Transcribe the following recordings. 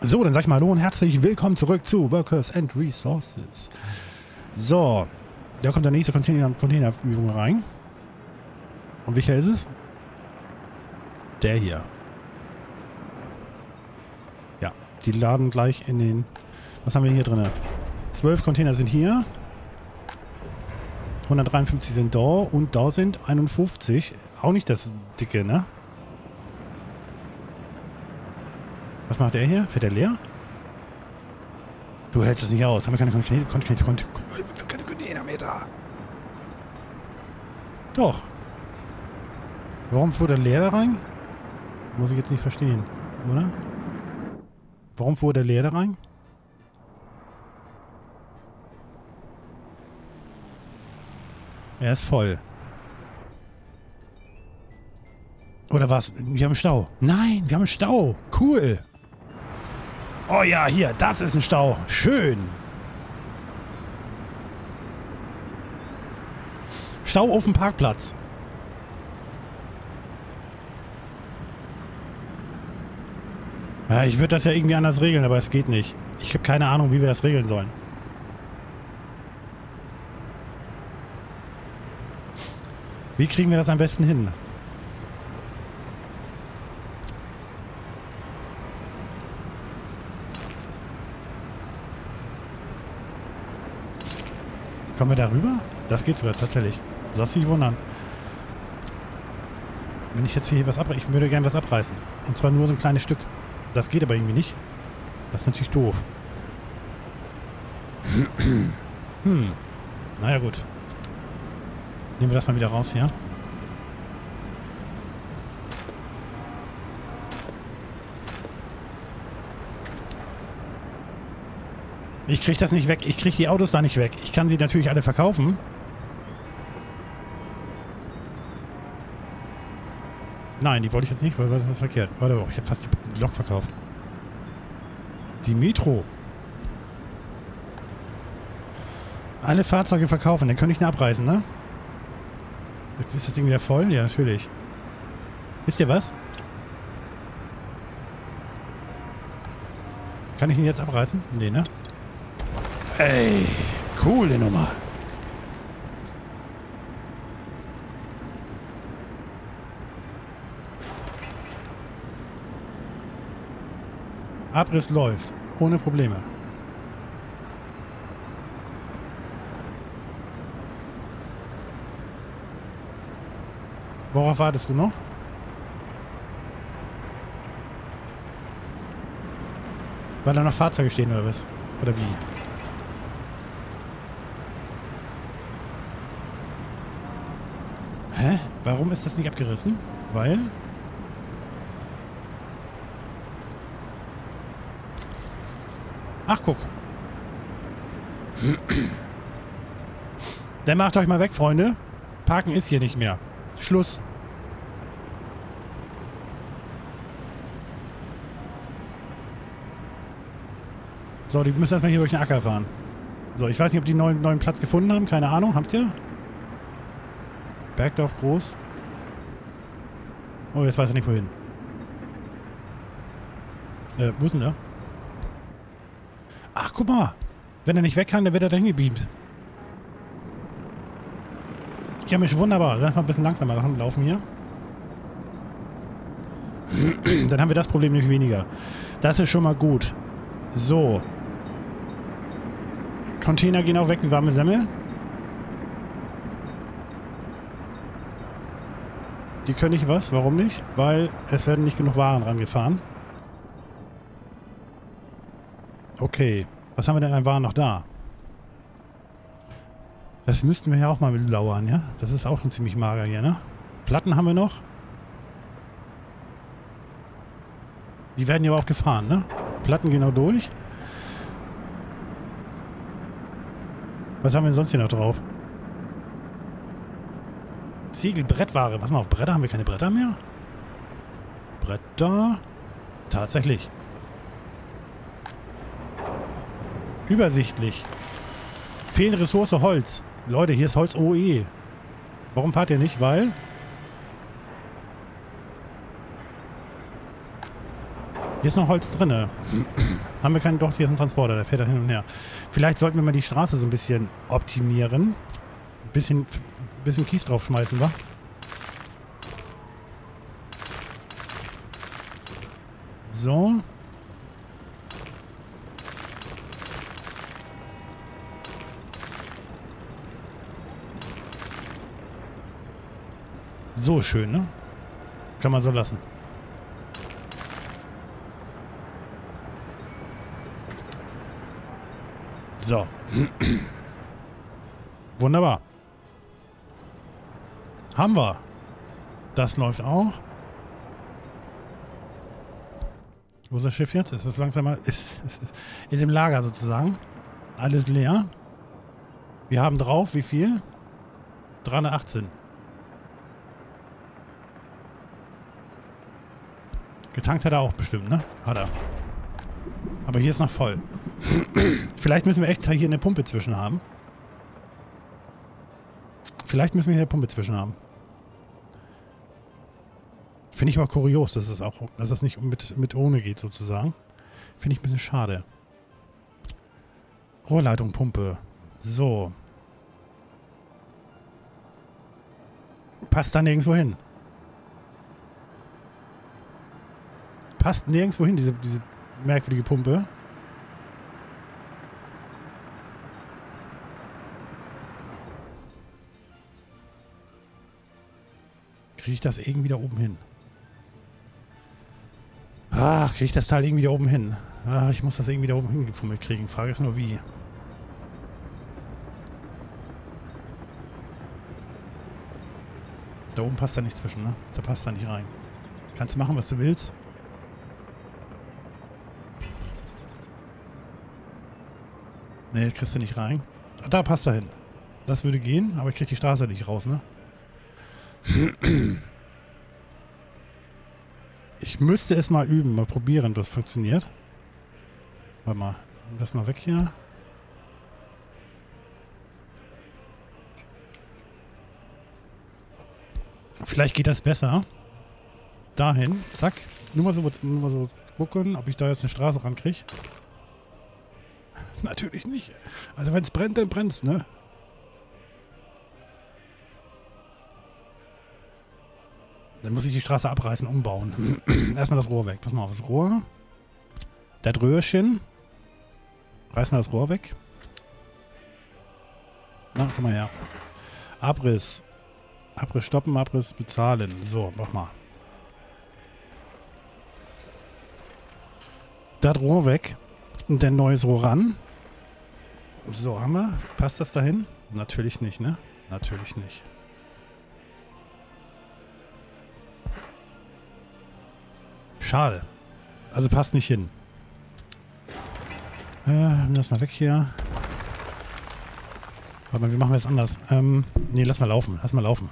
So, dann sag ich mal hallo und herzlich willkommen zurück zu Workers and Resources. So, da kommt der nächste Containerübung rein. Und welcher ist es? Der hier. Ja, die laden gleich in den... Was haben wir hier drin? 12 Container sind hier. 153 sind da und da sind 51. Auch nicht das dicke, ne? Was macht der hier? Fährt der leer? Du hältst das nicht aus. Haben wir keine Containermeter? Doch. Warum fuhr der leer da rein? Muss ich jetzt nicht verstehen, oder? Warum fuhr der leer da rein? Er ist voll. Oder was? Wir haben einen Stau. Nein, wir haben einen Stau. Cool. Oh ja, hier, das ist ein Stau. Schön. Stau auf dem Parkplatz. Ja, ich würde das ja irgendwie anders regeln, aber es geht nicht. Ich habe keine Ahnung, wie wir das regeln sollen. Wie kriegen wir das am besten hin? Kommen wir da rüber? Das geht sogar tatsächlich. Du sollst dich wundern. Wenn ich jetzt hier was abreiße, ich würde gerne was abreißen. Und zwar nur so ein kleines Stück. Das geht aber irgendwie nicht. Das ist natürlich doof. Naja, gut. Nehmen wir das mal wieder raus hier. Ich kriege das nicht weg. Ich kriege die Autos da nicht weg. Ich kann sie natürlich alle verkaufen. Nein, die wollte ich jetzt nicht, weil das ist verkehrt. Warte, ich habe fast die Lok verkauft. Die Metro. Alle Fahrzeuge verkaufen, dann könnte ich ihn abreißen, ne? Ist das Ding wieder voll? Ja, natürlich. Wisst ihr was? Kann ich ihn jetzt abreißen? Nee, ne? Ey, coole Nummer. Abriss läuft. Ohne Probleme. Worauf wartest du noch? Weil da noch Fahrzeuge stehen oder was? Oder wie? Hä? Warum ist das nicht abgerissen? Weil? Ach, guck. Dann macht euch mal weg, Freunde. Parken ist hier nicht mehr. Schluss. So, die müssen erstmal hier durch den Acker fahren. So, ich weiß nicht, ob die einen neuen Platz gefunden haben. Keine Ahnung. Habt ihr? Bergdorf groß. Oh, jetzt weiß er nicht wohin. Wo ist denn der? Ach, guck mal. Wenn er nicht weg kann, dann wird er dahin gebeamt. Ja, Mensch, wunderbar. Lass mal ein bisschen langsamer laufen hier. Dann haben wir das Problem nicht weniger. Das ist schon mal gut. So. Container gehen auch weg wie warme Semmel. Die können nicht was. Warum nicht? Weil es werden nicht genug Waren rangefahren. Okay. Was haben wir denn an Waren noch da? Das müssten wir ja auch mal lauern, ja? Das ist auch schon ziemlich mager hier, ne? Platten haben wir noch. Die werden ja auch gefahren, ne? Platten genau durch. Was haben wir denn sonst hier noch drauf? Ziegel, Brettware. Was mal auf Bretter? Haben wir keine Bretter mehr? Bretter. Tatsächlich. Übersichtlich. Fehlende Ressource Holz. Leute, hier ist Holz OE. Warum fahrt ihr nicht? Weil... Hier ist noch Holz drin. Haben wir keinen... Doch, hier ist ein Transporter, der fährt da hin und her. Vielleicht sollten wir mal die Straße so ein bisschen optimieren. Ein bisschen Kies draufschmeißen, wa? So. So schön, ne? Kann man so lassen. So. Wunderbar. Haben wir. Das läuft auch. Wo ist das Schiff jetzt? Ist das langsam mal... Ist im Lager sozusagen. Alles leer. Wir haben drauf, wie viel? 318. Getankt hat er auch bestimmt, ne? Hat er. Aber hier ist noch voll. Vielleicht müssen wir echt hier eine Pumpe zwischen haben. Vielleicht müssen wir hier eine Pumpe zwischen haben. Finde ich aber kurios, dass es nicht mit ohne geht, sozusagen. Finde ich ein bisschen schade. Rohrleitung, Pumpe. So. Passt da nirgendwo hin. Passt nirgendwo hin, diese merkwürdige Pumpe. Kriege ich das irgendwie da oben hin? Ach, kriege ich das Teil irgendwie da oben hin? Ach, ich muss das irgendwie da oben hingefummelt kriegen. Frage ist nur wie. Da oben passt da nicht zwischen, ne? Da passt da nicht rein. Kannst du machen, was du willst. Ne, kriegst du nicht rein. Ah, da passt er hin. Das würde gehen, aber ich krieg die Straße nicht raus, ne? Ich müsste es mal üben, mal probieren, was funktioniert. Warte mal, lass mal weg hier. Vielleicht geht das besser. Dahin, zack. Nur mal so gucken, ob ich da jetzt eine Straße rankriege. Natürlich nicht. Also wenn es brennt, dann brennt es, ne? Dann muss ich die Straße abreißen, umbauen. Erstmal das Rohr weg. Pass mal auf, das Rohr. Das Röhrchen. Reiß mal das Rohr weg. Na, komm mal her. Abriss. Abriss stoppen, Abriss bezahlen. So, mach mal. Das Rohr weg. Und dann neues Rohr ran. So, haben wir. Passt das dahin? Natürlich nicht, ne? Natürlich nicht. Schade. Also passt nicht hin. Lass mal weg hier. Warte mal, wie machen wir es anders? Nee, lass mal laufen. Lass mal laufen.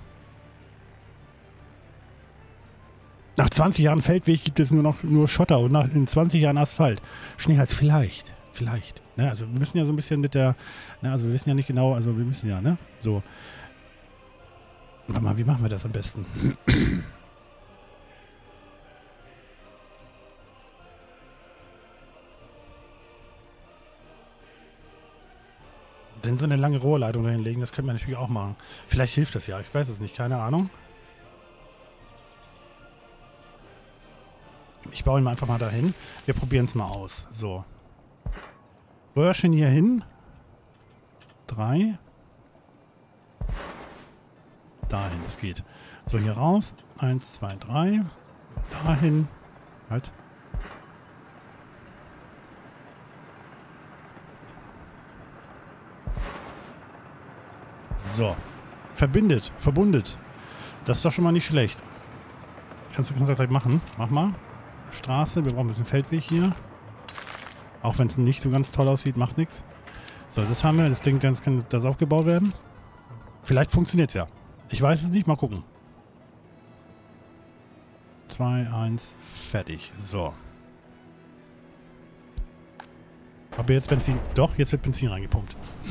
Nach 20 Jahren Feldweg gibt es nur Schotter und in 20 Jahren Asphalt. Schneehals vielleicht. Vielleicht. Ne? Also wir müssen ja so ein bisschen mit der... Ne? Also wir wissen ja nicht genau, also wir müssen ja, ne? So. Warte mal, wie machen wir das am besten? Denn so eine lange Rohrleitung dahin legen, das könnte man natürlich auch machen. Vielleicht hilft das ja, ich weiß es nicht, keine Ahnung. Ich baue ihn mal einfach mal dahin. Wir probieren es mal aus. So. Röhrchen hier hin. 3. Dahin, das geht. So, hier raus. 1, 2, 3. Dahin. Halt. So. Verbundet. Das ist doch schon mal nicht schlecht. Kannst du gleich machen. Mach mal. Straße, wir brauchen ein bisschen Feldweg hier. Auch wenn es nicht so ganz toll aussieht, macht nichts. So, das haben wir. Das Ding, dann kann das auch gebaut werden. Vielleicht funktioniert es ja. Ich weiß es nicht, mal gucken. 2, 1, fertig. So. Aber jetzt Benzin... Doch, jetzt wird Benzin reingepumpt.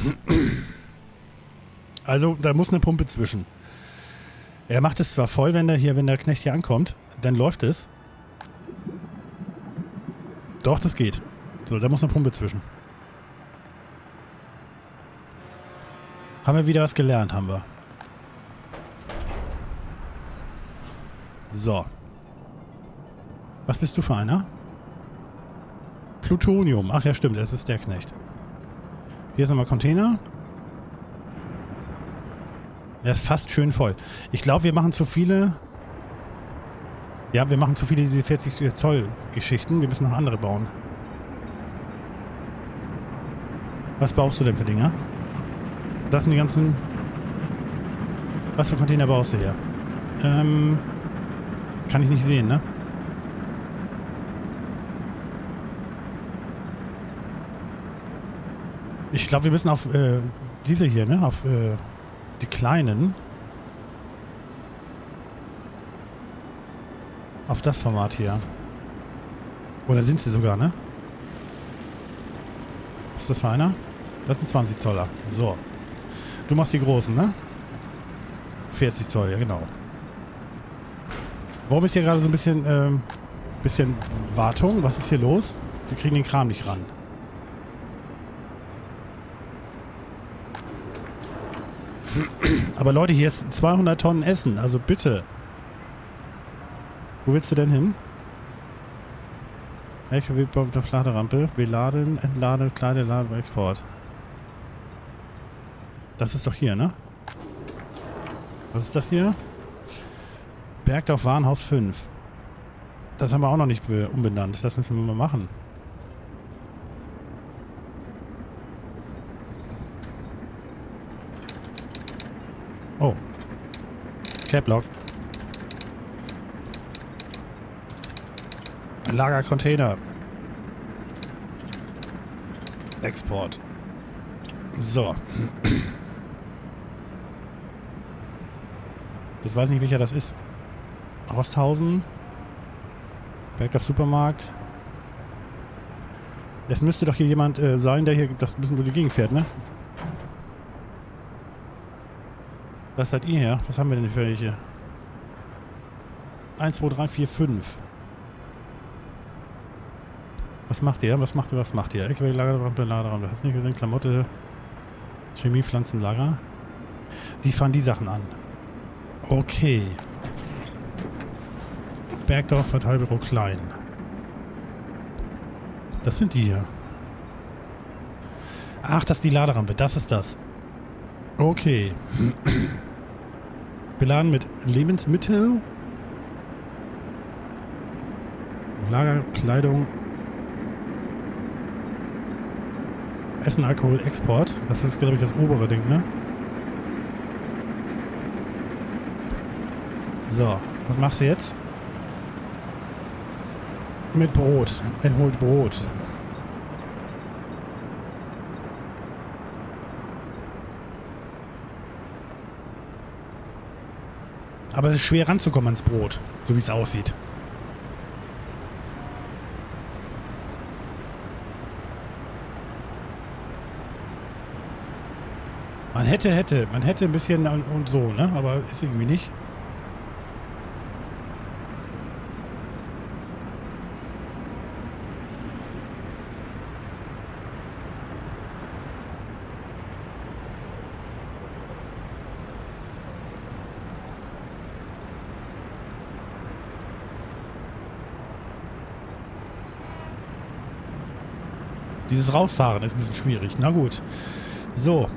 Also, da muss eine Pumpe zwischen. Er macht es zwar voll, wenn der Knecht hier ankommt, dann läuft es. Doch, das geht. So, da muss eine Pumpe zwischen. Haben wir wieder was gelernt, haben wir. So. Was bist du für einer? Plutonium. Ach ja, stimmt, das ist der Knecht. Hier ist nochmal Container. Der ist fast schön voll. Ich glaube, wir machen zu viele... Ja, wir machen zu viele diese 40 Zoll Geschichten. Wir müssen noch andere bauen. Was baust du denn für Dinger? Das sind die ganzen... Was für Container baust du hier? Kann ich nicht sehen, ne? Ich glaube, wir müssen auf diese hier, ne? Auf die kleinen. Auf das Format hier. Oder sind sie sogar, ne? Was ist das für einer? Das sind 20 Zoller. So. Du machst die großen, ne? 40 Zoll, ja genau. Warum ist hier gerade so ein bisschen Wartung? Was ist hier los? Wir kriegen den Kram nicht ran. Aber Leute, hier ist 200 Tonnen Essen. Also bitte. Wo willst du denn hin? LKW auf der Laderampe. Beladen, entladen, Kleide, Laden, Export. Das ist doch hier, ne? Was ist das hier? Bergdorf Warenhaus 5. Das haben wir auch noch nicht umbenannt. Das müssen wir mal machen. Oh. Caplock. Lagercontainer. Export. So. Jetzt weiß ich nicht, welcher das ist. Rosthausen. Bergdorf Supermarkt. Es müsste doch hier jemand sein, der hier das ein bisschen durch die Gegend fährt, ne? Was seid ihr hier? Was haben wir denn für welche? 1, 2, 3, 4, 5. Was macht ihr? Was macht ihr? Was macht ihr? LKW, Lagerrampe, Lagerrampe. Hast du nicht gesehen? Klamotte, Chemie, Pflanzenlager. Die fahren die Sachen an. Okay. Bergdorf, Verteilbüro Klein. Das sind die hier. Ach, das ist die Laderampe. Das ist das. Okay. Beladen mit Lebensmittel. Lagerkleidung. Essen, Alkohol, Export. Das ist, glaube ich, das obere Ding, ne? So, was machst du jetzt? Mit Brot. Er holt Brot. Aber es ist schwer ranzukommen ans Brot, so wie es aussieht. Man hätte ein bisschen und so, ne? Aber ist irgendwie nicht. Dieses Rausfahren ist ein bisschen schwierig. Na gut. So.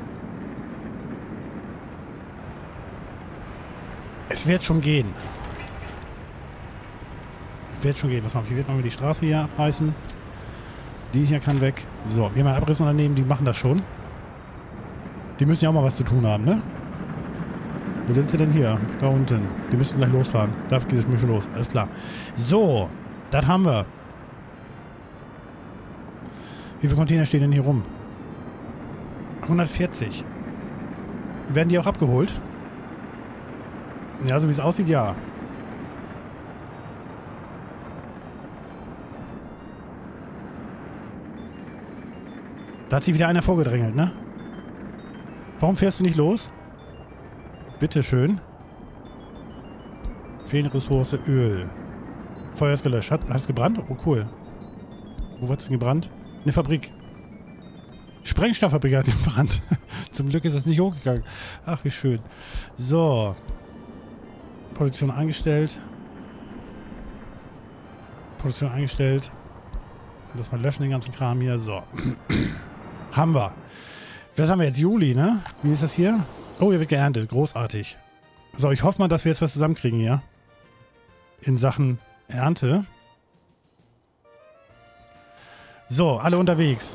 Es wird schon gehen. Es wird schon gehen. Was machen wir? Wie wird man die Straße hier abreißen? Die hier kann weg. So, wir haben ein Abrissunternehmen, die machen das schon. Die müssen ja auch mal was zu tun haben, ne? Wo sind sie denn hier? Da unten. Die müssen gleich losfahren. Da geht es schon los. Alles klar. So, das haben wir. Wie viele Container stehen denn hier rum? 140. Werden die auch abgeholt? Ja, so wie es aussieht, ja. Da hat sich wieder einer vorgedrängelt, ne? Warum fährst du nicht los? Bitteschön. Fehlende Ressource Öl. Feuer ist gelöscht. Hat es gebrannt? Oh, cool. Wo hat es denn gebrannt? Eine Fabrik. Sprengstofffabrik hat gebrannt. Zum Glück ist das nicht hochgegangen. Ach, wie schön. So. Produktion eingestellt. Produktion eingestellt. Lass mal löschen, den ganzen Kram hier. So. Haben wir. Was haben wir jetzt? Juli, ne? Wie ist das hier? Oh, hier wird geerntet. Großartig. So, ich hoffe mal, dass wir jetzt was zusammenkriegen hier. In Sachen Ernte. So, alle unterwegs.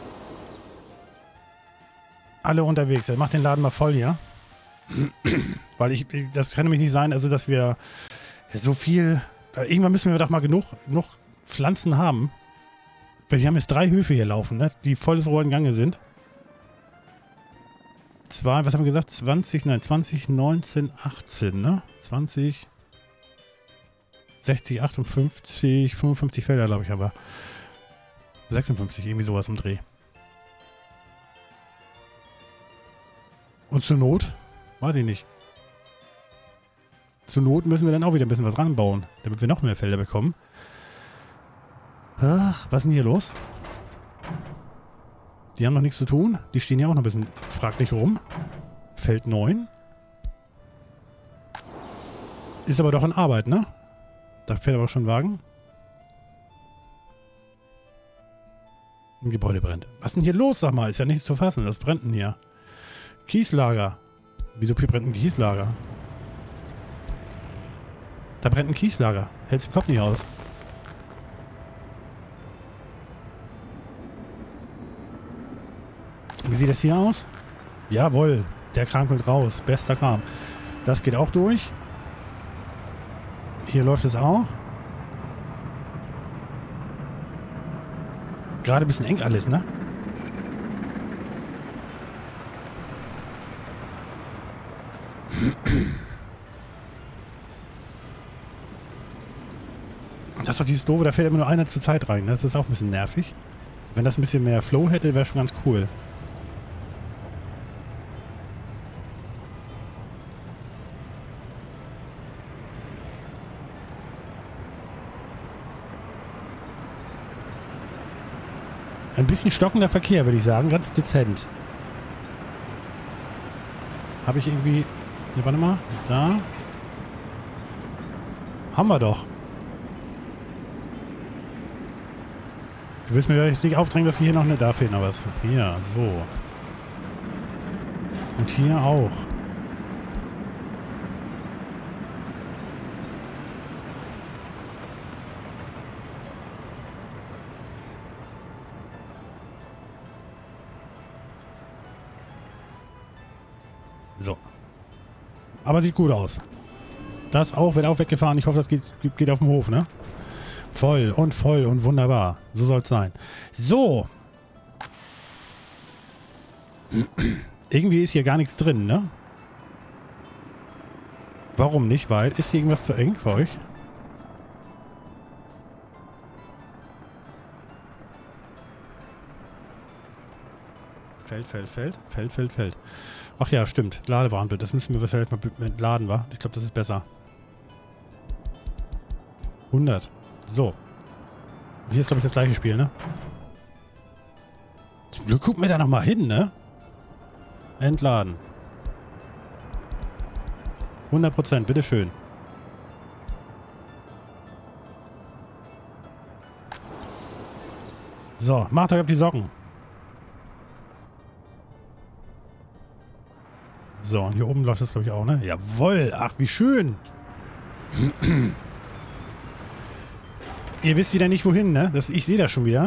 Alle unterwegs. Er macht den Laden mal voll hier. Weil das kann nämlich nicht sein, also dass wir so viel... Irgendwann müssen wir doch mal genug Pflanzen haben. Weil wir haben jetzt 3 Höfe hier laufen, ne? Die volles Rohr in Gange sind. Was haben wir gesagt? 20, 19, 18, ne? 20, 60, 58, 55 Felder, glaube ich, aber 56, irgendwie sowas im Dreh. Und zur Not, weiß ich nicht. Zur Not müssen wir dann auch wieder ein bisschen was ranbauen, damit wir noch mehr Felder bekommen. Ach, was ist denn hier los? Die haben noch nichts zu tun. Die stehen ja auch noch ein bisschen fraglich rum. Feld 9. Ist aber doch in Arbeit, ne? Da fährt aber schon ein Wagen. Ein Gebäude brennt. Was ist denn hier los, sag mal? Ist ja nichts zu fassen. Das brennt denn hier. Kieslager. Wieso hier brennt ein Kieslager? Da brennt ein Kieslager. Hältst den Kopf nicht aus. Wie sieht das hier aus? Jawohl, der Kram kommt raus. Bester Kram. Das geht auch durch. Hier läuft es auch. Gerade ein bisschen eng alles, ne? Das ist doch dieses Doofe, da fällt immer nur einer zur Zeit rein. Das ist auch ein bisschen nervig. Wenn das ein bisschen mehr Flow hätte, wäre schon ganz cool. Ein bisschen stockender Verkehr, würde ich sagen. Ganz dezent. Habe ich irgendwie... Hier, warte mal. Da. Haben wir doch. Du willst mir jetzt nicht aufdrängen, dass hier noch eine... Da fehlt noch was. Hier, so. Und hier auch. So. Aber sieht gut aus. Das auch wird auch weggefahren. Ich hoffe, das geht auf dem Hof, ne? Voll und wunderbar. So soll es sein. So. Irgendwie ist hier gar nichts drin, ne? Warum nicht? Weil, ist hier irgendwas zu eng für euch? Feld. Ach ja, stimmt. Ladewarnbild. Das müssen wir wahrscheinlich mal entladen, wa? Ich glaube, das ist besser. 100. So. Und hier ist, glaube ich, das gleiche Spiel, ne? Zum Glück gucken wir da nochmal hin, ne? Entladen. 100%, bitteschön. So, macht euch auf die Socken. So, und hier oben läuft das, glaube ich, auch, ne? Jawohl! Ach, wie schön! Ihr wisst wieder nicht, wohin, ne? Ich sehe das schon wieder.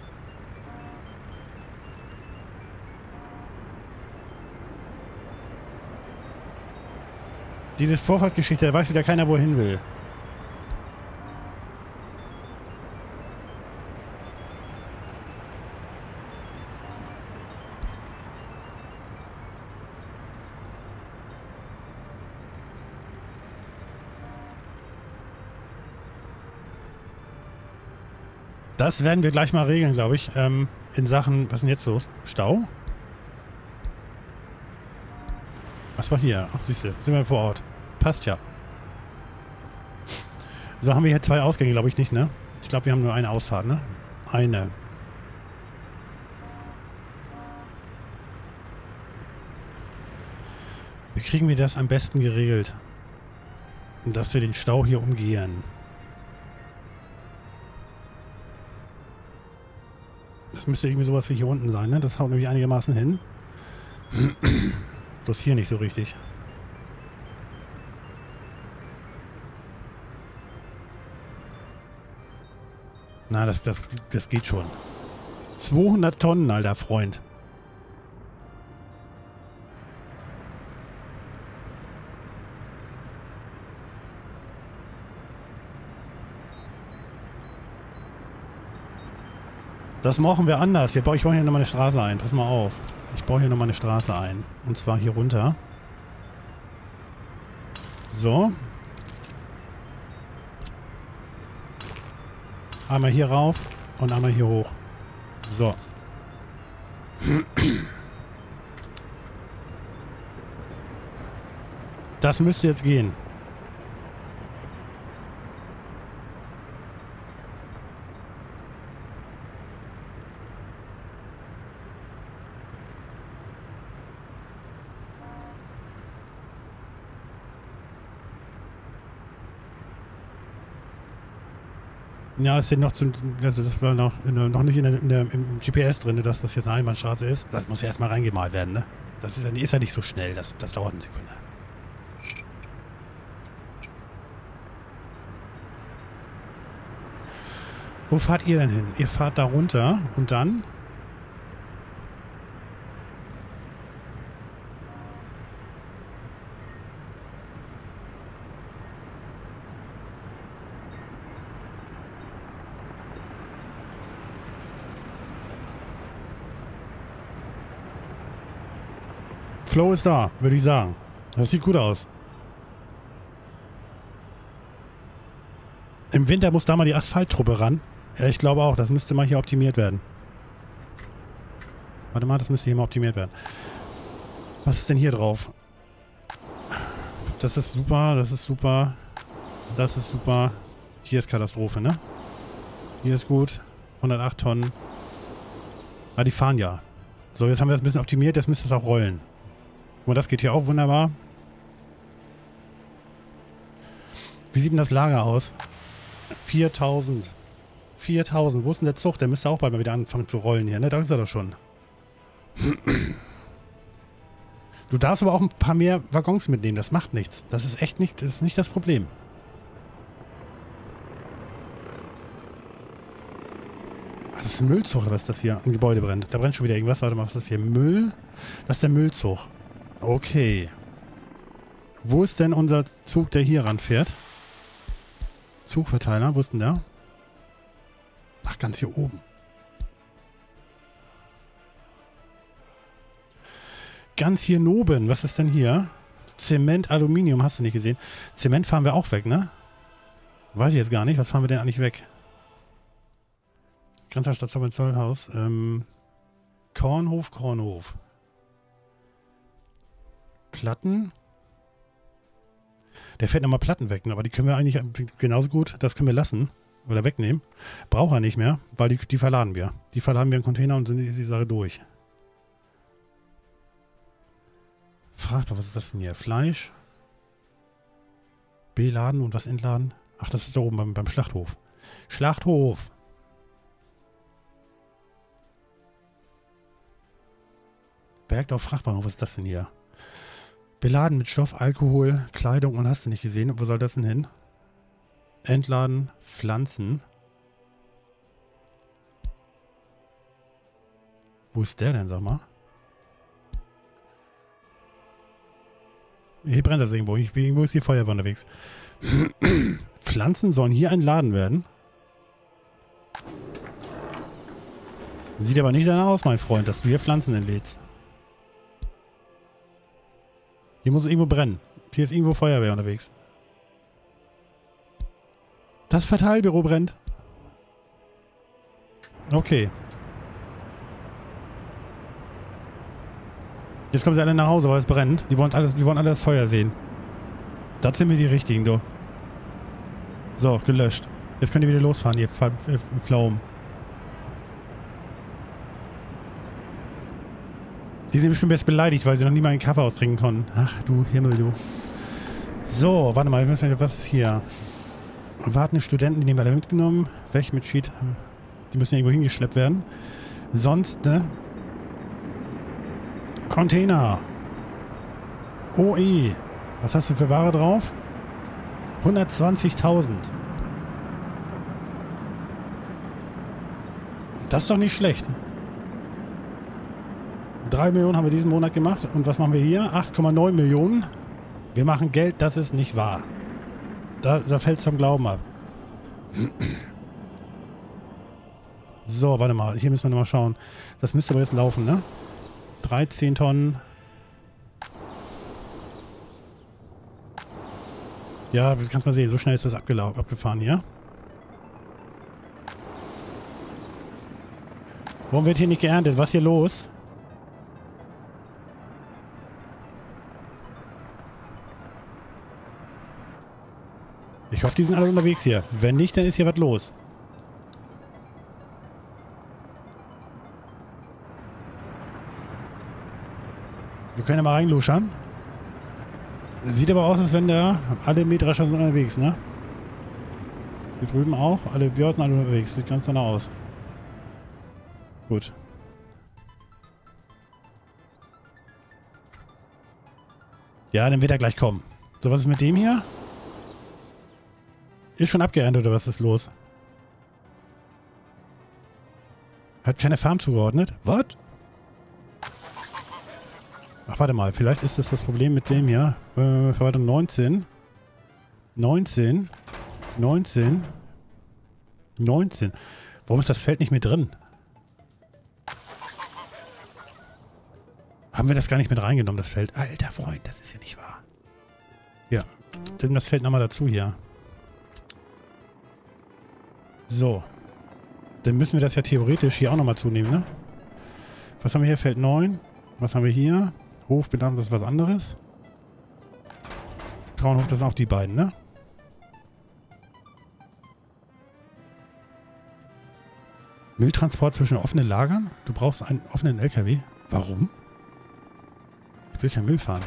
Diese Vorfahrtgeschichte, da weiß wieder keiner, wohin will. Das werden wir gleich mal regeln, glaube ich. In Sachen, was ist denn jetzt los? Stau? Was war hier? Ach, siehst du, sind wir vor Ort. Passt ja. So, haben wir hier 2 Ausgänge, glaube ich nicht, ne? Ich glaube, wir haben nur eine Ausfahrt, ne? Eine. Wie kriegen wir das am besten geregelt? Dass wir den Stau hier umgehen. Das müsste irgendwie sowas wie hier unten sein, ne? Das haut nämlich einigermaßen hin. Bloß hier nicht so richtig. Na, das geht schon. 200 Tonnen, alter Freund. Das machen wir anders. Ich baue hier nochmal eine Straße ein. Pass mal auf. Ich baue hier nochmal eine Straße ein. Und zwar hier runter. So. Einmal hier rauf und einmal hier hoch. So. Das müsste jetzt gehen. Ja, es sind noch also das war noch nicht im GPS drin, dass das jetzt eine Einbahnstraße ist. Das muss ja erstmal reingemalt werden, ne? Das ist ja nicht so schnell, das dauert eine Sekunde. Wo fahrt ihr denn hin? Ihr fahrt da runter und dann? Flow ist da, würde ich sagen. Das sieht gut aus. Im Winter muss da mal die Asphalttruppe ran. Ja, ich glaube auch. Das müsste mal hier optimiert werden. Warte mal, das müsste hier mal optimiert werden. Was ist denn hier drauf? Das ist super, das ist super. Das ist super. Hier ist Katastrophe, ne? Hier ist gut. 108 Tonnen. Ah, die fahren ja. So, jetzt haben wir das ein bisschen optimiert. Jetzt müsste es auch rollen. Guck mal, das geht hier auch wunderbar. Wie sieht denn das Lager aus? 4000. 4000. Wo ist denn der Zug? Der müsste auch bald mal wieder anfangen zu rollen hier, ne? Da ist er doch schon. Du darfst aber auch ein paar mehr Waggons mitnehmen. Das macht nichts. Das ist echt nicht, das ist nicht das Problem. Ach, das ist ein Müllzug, oder was ist das hier? Ein Gebäude brennt. Da brennt schon wieder irgendwas. Warte mal, was ist das hier? Müll? Das ist der Müllzug. Okay. Wo ist denn unser Zug, der hier ranfährt? Zugverteiler, wo ist denn der? Ach, ganz hier oben. Ganz hier oben. Was ist denn hier? Zement, Aluminium, hast du nicht gesehen? Zement fahren wir auch weg, ne? Weiß ich jetzt gar nicht. Was fahren wir denn eigentlich weg? Grenzstation Zollhaus. Kornhof. Platten. Der fährt nochmal Platten weg, aber die können wir eigentlich genauso gut, das können wir lassen oder wegnehmen. Braucht er nicht mehr, weil die verladen wir. Die verladen wir in Container und sind die Sache durch. Fragt mal, was ist das denn hier? Fleisch. Beladen und was entladen? Ach, das ist da oben beim Schlachthof. Schlachthof. Bergdorf Frachtbahnhof, was ist das denn hier? Beladen mit Stoff, Alkohol, Kleidung und hast du nicht gesehen. Wo soll das denn hin? Entladen, Pflanzen. Wo ist der denn, sag mal? Hier brennt das irgendwo. Irgendwo ist hier Feuerwehr unterwegs. Pflanzen sollen hier entladen werden. Sieht aber nicht danach aus, mein Freund, dass du hier Pflanzen entlädst. Hier muss es irgendwo brennen. Hier ist irgendwo Feuerwehr unterwegs. Das Verteilbüro brennt. Okay. Jetzt kommen sie alle nach Hause, weil es brennt. Die wollen alle das Feuer sehen. Das sind wir die Richtigen, du. So, gelöscht. Jetzt könnt ihr wieder losfahren, ihr Pflaumen. Die sind bestimmt jetzt beleidigt, weil sie noch nie mal einen Kaffee austrinken konnten. Ach du Himmel, du. So, warte mal, was ist hier? Wartende Studenten, die nehmen wir da mitgenommen. Weg mit Sheet. Die müssen ja irgendwo hingeschleppt werden. Sonst, ne? Container. OE. Was hast du für Ware drauf? 120.000. Das ist doch nicht schlecht. 3 Millionen haben wir diesen Monat gemacht. Und was machen wir hier? 8,9 Millionen. Wir machen Geld, das ist nicht wahr. Da fällt es vom Glauben ab. So, warte mal. Hier müssen wir nochmal schauen. Das müsste aber jetzt laufen, ne? 13 Tonnen. Ja, das kannst du mal sehen. So schnell ist das abgefahren hier. Warum wird hier nicht geerntet? Was ist hier los? Ich hoffe, die sind alle unterwegs hier. Wenn nicht, dann ist hier was los. Wir können ja mal reinluschern. Sieht aber aus, als wenn da alle Mähdrescher sind unterwegs, ne? Hier drüben auch. Alle Björten alle unterwegs. Sieht ganz danach aus. Gut. Ja, dann wird er gleich kommen. So, was ist mit dem hier? Ist schon abgeerntet oder was ist los? Hat keine Farm zugeordnet? Was? Ach, warte mal. Vielleicht ist das Problem mit dem hier. Verwaltung 19. 19. 19. 19. Warum ist das Feld nicht mit drin? Haben wir das gar nicht mit reingenommen, das Feld? Alter Freund, das ist ja nicht wahr. Ja, nimm das Feld nochmal dazu hier. So. Dann müssen wir das ja theoretisch hier auch nochmal zunehmen, ne? Was haben wir hier? Feld 9. Was haben wir hier? Hofbedarf, das ist was anderes. Traunhof, das sind auch die beiden, ne? Mülltransport zwischen offenen Lagern? Du brauchst einen offenen LKW. Warum? Ich will kein Müll fahren.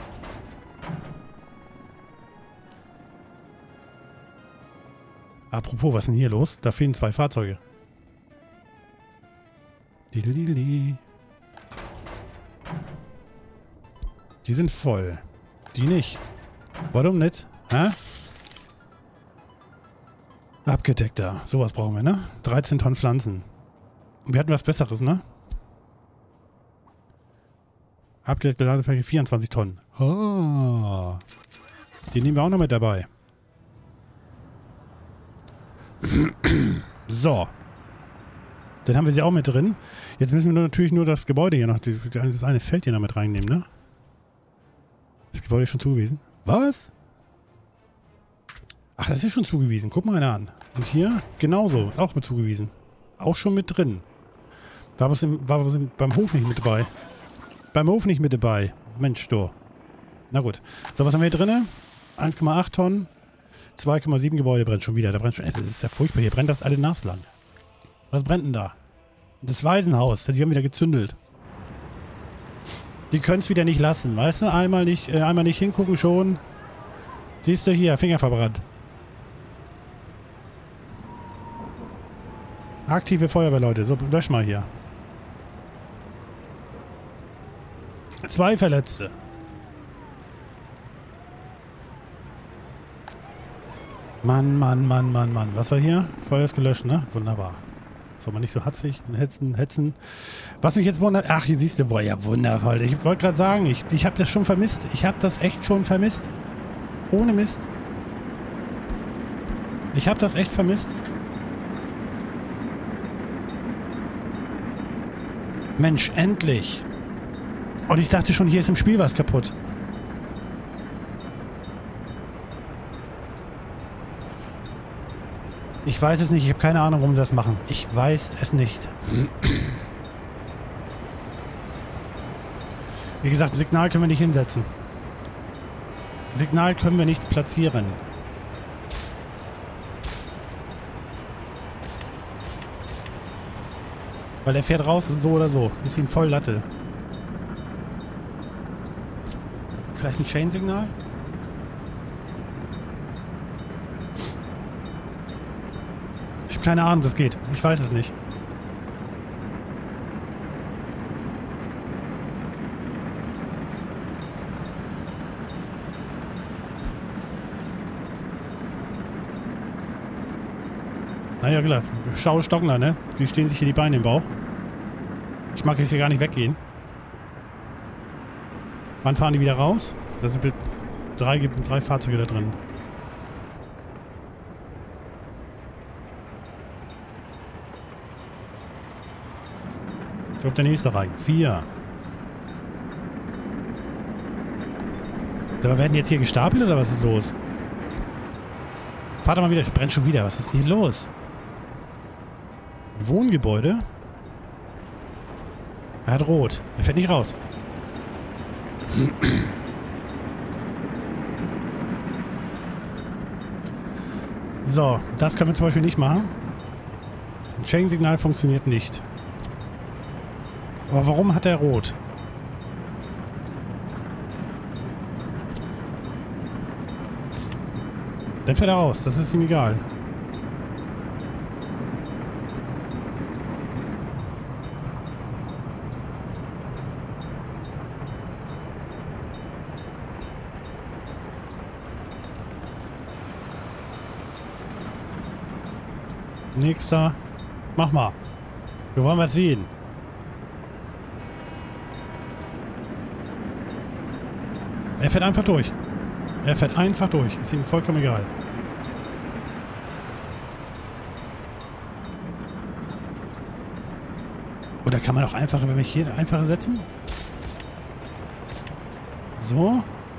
Apropos, was ist denn hier los? Da fehlen 2 Fahrzeuge. Die sind voll. Die nicht. Warum nicht? Hä? Abgedeckter. Sowas brauchen wir, ne? 13 Tonnen Pflanzen. Wir hatten was Besseres, ne? Abgedeckte Ladefläche 24 Tonnen. Oh. Die nehmen wir auch noch mit dabei. So. Dann haben wir sie auch mit drin. Jetzt müssen wir natürlich nur das Gebäude hier noch, das eine Feld hier noch mit reinnehmen, ne? Das Gebäude ist schon zugewiesen. Was? Ach, das ist schon zugewiesen. Guck mal einer an. Und hier genauso. Ist auch mit zugewiesen. Auch schon mit drin. War beim Hof nicht mit dabei. Beim Hof nicht mit dabei. Mensch, du. Na gut. So, was haben wir hier drin? 1,8 Tonnen. 2,7 Gebäude brennt schon wieder. Da brennt schon. Das ist ja furchtbar. Hier brennt das alle naslang. Was brennt denn da? Das Waisenhaus. Die haben wieder gezündelt. Die können es wieder nicht lassen. Weißt du? Einmal nicht hingucken schon. Siehst du hier, Finger verbrannt. Aktive Feuerwehr, Leute. So, lösch mal hier. 2 Verletzte. Mann, Mann, Mann, Mann, Mann. Was war hier? Feuer ist gelöscht, ne? Wunderbar. Soll man nicht so hatzig und hetzen. Was mich jetzt wundert... Ach, hier siehst du, boah, ja, wundervoll. Ich wollte gerade sagen, ich habe das schon vermisst. Ich habe das echt schon vermisst. Ohne Mist. Ich habe das echt vermisst. Mensch, endlich. Und ich dachte schon, hier ist im Spiel was kaputt. Ich weiß es nicht. Ich habe keine Ahnung, warum sie das machen. Ich weiß es nicht. Wie gesagt, Signal können wir nicht hinsetzen. Signal können wir nicht platzieren. Weil er fährt raus, so oder so. Ist ihm voll Latte. vielleicht ein Chain-Signal? Ich habe keine Ahnung, das geht. Ich weiß es nicht. Naja, klar. Schau Stockner, ne? Die stehen sich hier die Beine im Bauch. Ich mag jetzt hier gar nicht weggehen. Wann fahren die wieder raus? Da sind drei Fahrzeuge da drin. Kommt der nächste rein. 4. Aber werden die jetzt hier gestapelt oder was ist los? Fahrt doch mal wieder, ich brenne schon wieder. Was ist denn hier los? Wohngebäude? Er hat rot. Er fährt nicht raus. So, das können wir zum Beispiel nicht machen. Ein Chain-Signal funktioniert nicht. Aber warum hat er rot? Dann fährt er raus. Das ist ihm egal. Nächster. Mach mal. Wir wollen was sehen. Er fährt einfach durch. Er fährt einfach durch. Ist ihm vollkommen egal. Oder kann man auch einfach, wenn wir hier einfacher setzen? So.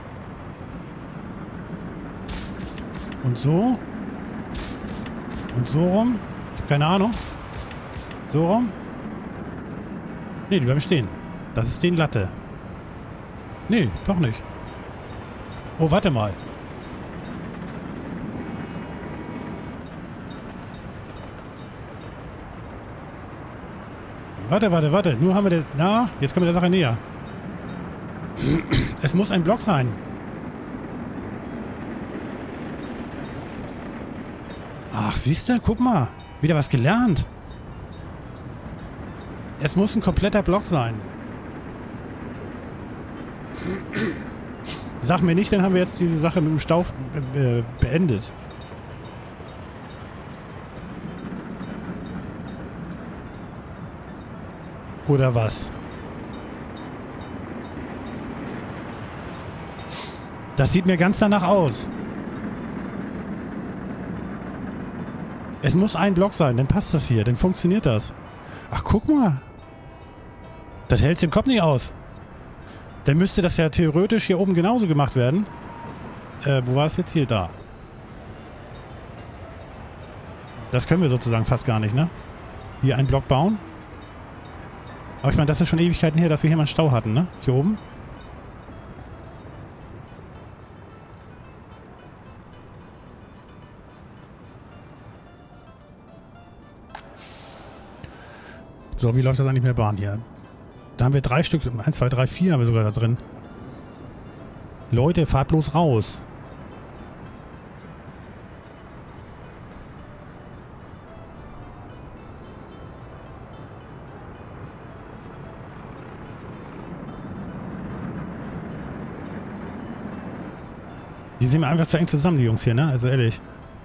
Und so. Und so rum. Ich habe keine Ahnung. So rum. Ne, die bleiben stehen. Das ist den Latte. Nee, doch nicht. Oh, warte mal. Warte. Nur haben wir das... Na, jetzt kommen wir der Sache näher. Es muss ein Block sein. Ach, siehst du? Guck mal. Wieder was gelernt. Es muss ein kompletter Block sein. Sag mir nicht, dann haben wir jetzt diese Sache mit dem Stau beendet. Oder was? Das sieht mir ganz danach aus. Es muss ein Block sein, dann passt das hier, dann funktioniert das. Ach, guck mal. Das hält im Kopf nicht aus. Dann müsste das ja theoretisch hier oben genauso gemacht werden. Wo war es jetzt? Hier, da. Das können wir sozusagen fast gar nicht, ne? Hier einen Block bauen. Aber ich meine, das ist schon Ewigkeiten her, dass wir hier mal einen Stau hatten, ne? Hier oben. So, wie läuft das eigentlich mit der Bahn hier? Da haben wir 3 Stück. 1, 2, 3, 4 haben wir sogar da drin. Leute, fahrt bloß raus. Die sind mir einfach zu eng zusammen, die Jungs hier, ne? Also ehrlich.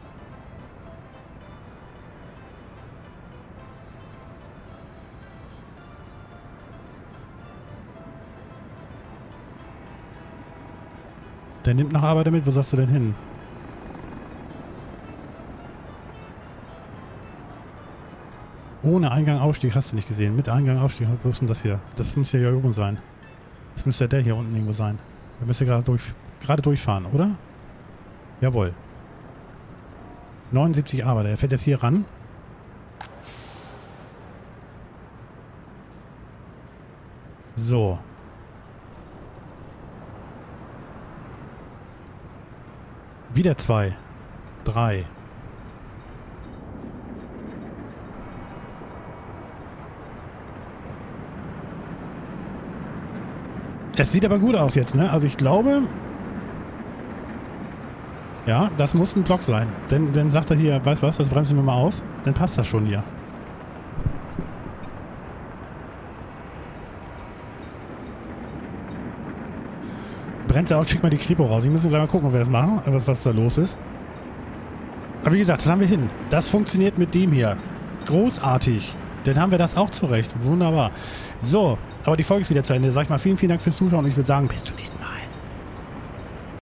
Der nimmt noch Arbeiter mit. Wo sagst du denn hin? Ohne Eingang, Ausstieg hast du nicht gesehen. Mit Eingang, Ausstieg. Wo ist denn das hier? Das muss ja hier oben sein. Das müsste ja der hier unten irgendwo sein. Wir müssen ja gerade durchfahren, oder? Jawohl. 79 Arbeiter. Er fährt jetzt hier ran. So. Wieder 2. 3. Es sieht aber gut aus jetzt, ne? Also ich glaube... Ja, das muss ein Block sein. Denn dann sagt er hier, weißt du was, das bremsen wir mal aus. Dann passt das schon hier. Brennt auf, schick mal die Kripo raus. Ich muss gleich mal gucken, ob wir das machen, was da los ist. Aber wie gesagt, das haben wir hin. Das funktioniert mit dem hier. Großartig. Dann haben wir das auch zurecht. Wunderbar. So, aber die Folge ist wieder zu Ende. Sag ich mal vielen, vielen Dank fürs Zuschauen und ich würde sagen, bis zum nächsten Mal.